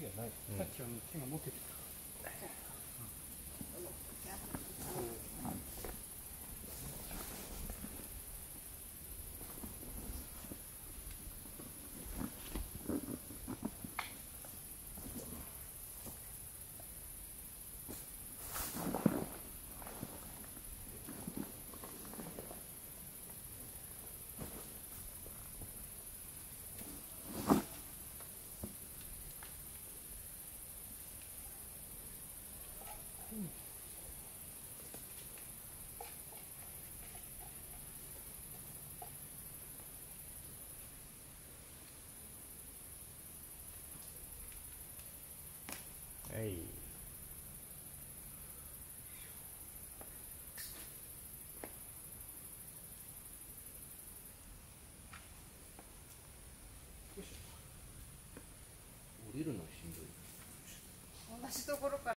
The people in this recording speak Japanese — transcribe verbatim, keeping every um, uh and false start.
じゃない。さっきは手が持ってた。 はい。 降りるのしんどい。 同じところから